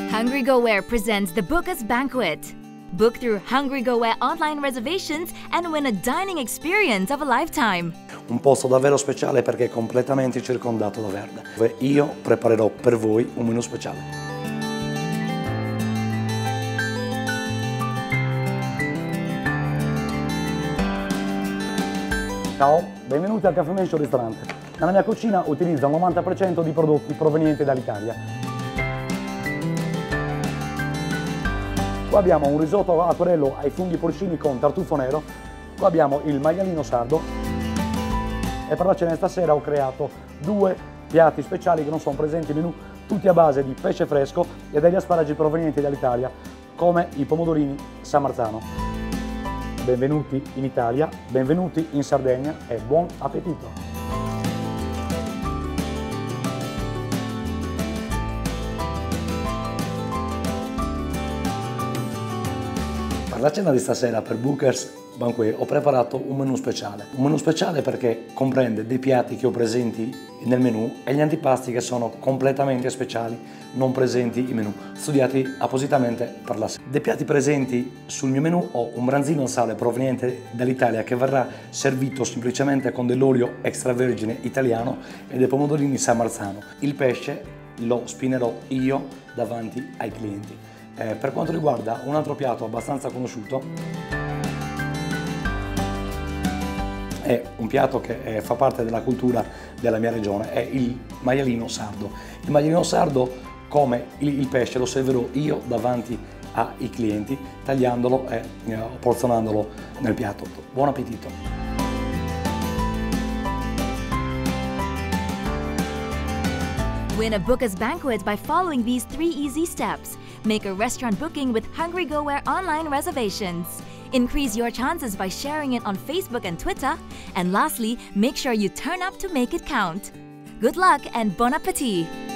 Hungry Go Where presents the Book Us Banquet. Book through Hungry Go Where online reservations and win a dining experience of a lifetime. Un posto davvero speciale perché è completamente circondato da verde, dove io preparerò per voi un menù speciale. Ciao, benvenuti al Caffè Mescio ristorante. Nella mia cucina utilizzo il 90% di prodotti provenienti dall'Italia. Qua abbiamo un risotto acquerello ai funghi porcini con tartufo nero, qua abbiamo il maialino sardo e per la cena stasera ho creato due piatti speciali che non sono presenti in menù, tutti a base di pesce fresco e degli asparagi provenienti dall'Italia, come i pomodorini San Marzano. Benvenuti in Italia, benvenuti in Sardegna e buon appetito! Per la cena di stasera per Bookers Banquet ho preparato un menù speciale perché comprende dei piatti che ho presenti nel menù e gli antipasti che sono completamente speciali, non presenti in menù, studiati appositamente per la sera. Dei piatti presenti sul mio menù ho un branzino al sale proveniente dall'Italia che verrà servito semplicemente con dell'olio extravergine italiano e dei pomodorini San Marzano. Il pesce lo spinerò io davanti ai clienti. Per quanto riguarda un altro piatto abbastanza conosciuto, è un piatto che fa parte della cultura della mia regione, è il maialino sardo. Il maialino sardo, come il pesce, lo servirò io davanti ai clienti, tagliandolo e porzionandolo nel piatto. Buon appetito! Win a Book Us Banquet by following these 3 easy steps. Make a restaurant booking with Hungry Go Where online reservations. Increase your chances by sharing it on Facebook and Twitter. And lastly, make sure you turn up to make it count. Good luck and bon appétit!